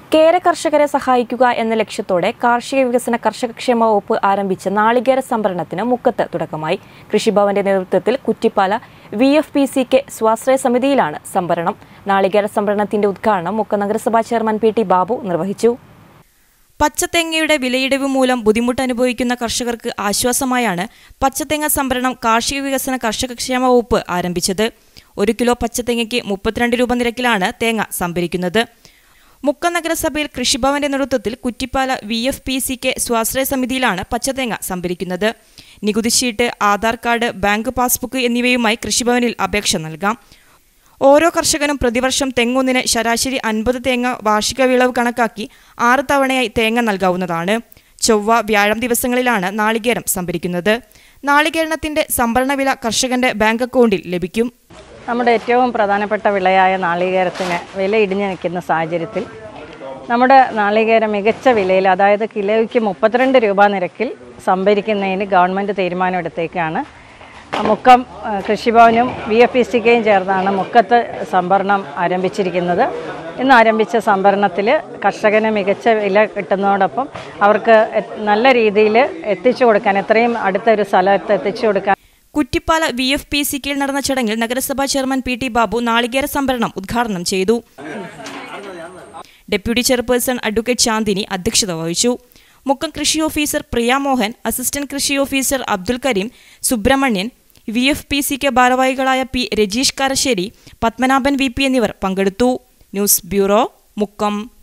കേര കർഷകരെ സഹായിക്കുക എന്ന ലക്ഷ്യത്തോടെ കാർഷിക വികസന കർഷകക്ഷേമ വകുപ്പ് ആരംഭിച്ച നാളികേര സംഭരണത്തിന് മുക്കത്ത് തുടക്കമായി. കൃഷിഭവന്റെ നേതൃത്വത്തിൽ കുറ്റിപ്പാല VFPCK സ്വാശ്രയ സമിതിയിലാണ് സംഭരണം. നാളികേര സംഭരണത്തിന്റെ ഉദ്ഘാടനം മുക്കം നഗരസഭാ ചെയർമാൻ PT ബാബു നിർവഹിച്ചു. പച്ചത്തേങ്ങയുടെ വിലയിടിവ് മൂലം ബുദ്ധിമുട്ട് അനുഭവിക്കുന്ന കർഷകർക്ക് ആശ്വാസമായാണ് പച്ചത്തേങ്ങ സംഭരണം കാർഷിക വികസന കർഷകക്ഷേമ വകുപ്പ് ആരംഭിച്ചത്. 1 കിലോ പച്ചത്തേങ്ങയ്ക്ക് 32 രൂപ നിരക്കിലാണ് തേങ്ങ സംഭരിക്കുന്നത്. മുക്കം നഗരസഭയിൽ കൃഷിഭവന്റെ നേതൃത്വത്തിൽ കുറ്റിപ്പാല VFPCK സ്വാശ്രയ സമിതിയിലാണ് പച്ചത്തേങ്ങ സംഭരിക്കുന്നത്. നികുതി sheet, Aadhaar card, bank passbook എന്നിവയുമായി കൃഷിഭവനിൽ അപേക്ഷ നൽകാം. ഓരോ കർഷകനും പ്രതിവർഷം തെങ്ങൊന്നിന് ശരാശരി 50 തേങ്ങ വാർഷിക വിളവ് കണക്കാക്കി 6 തവണയായി തേങ്ങ നൽകാവുന്നതാണ്. ചൊവ്വ, വ്യാഴം ദിവസങ്ങളിലാണ് നാളികേരം സംഭരിക്കുന്നത്. നാളികേരത്തിന്റെ സംഭരണ വില കർഷകന്റെ ബാങ്ക് അക്കൗണ്ടിൽ ലഭിക്കും. നമ്മുടെ ഏറ്റവും പ്രധാനപ്പെട്ട വിളയായ നാളികേരത്തിന് വില ഇടിഞ്ഞു നിൽക്കുന്ന സാഹചര്യത്തിൽ നമ്മുടെ നാളികേരം മികച്ച വിലയിൽ, അതായത് കിലോയ്ക്ക് 32 രൂപ നിരക്കിൽ സംഭരിക്കുന്നതിന് ഗവൺമെൻറ് തീരുമാനമെടുത്തേക്കാണ്. മുക്കം കൃഷിഭവനും VFPCKയും ചേർന്നാണ് മുക്കത്ത് സംഭരണം ആരംഭിച്ചിരിക്കുന്നത്. ഇന്ന് ആരംഭിച്ച സംഭരണത്തിൽ കർഷകന് മികച്ച വില കിട്ടുന്നതോടൊപ്പം അവർക്ക് നല്ല രീതിയിൽ എത്തിച്ചു കൊടുക്കാൻ, എത്രയും അടുത്തൊരു സ്ഥലത്ത് എത്തിച്ചു കൊടുക്കാൻ. കുറ്റിപ്പാല VFPCKയിൽ നടന്ന ചടങ്ങിൽ നഗരസഭാ ചെയർമാൻ PT ബാബു നാളികേര സംഭരണം ഉദ്ഘാടനം ചെയ്തു. ഡെപ്യൂട്ടി ചെയർപേഴ്സൺ അഡ്വക്കേറ്റ് ചാന്ദിനി അധ്യക്ഷത വഹിച്ചു. മുക്കം കൃഷി ഓഫീസർ പ്രിയ മോഹൻ, അസിസ്റ്റന്റ് കൃഷി ഓഫീസർ അബ്ദുൽ കരീം, സുബ്രഹ്മണ്യൻ, VFPCK ഭാരവാഹികളായ P രജീഷ് കാരശ്ശേരി, പത്മനാഭൻ VP എന്നിവർ പങ്കെടുത്തു. News bureau, Mukkam.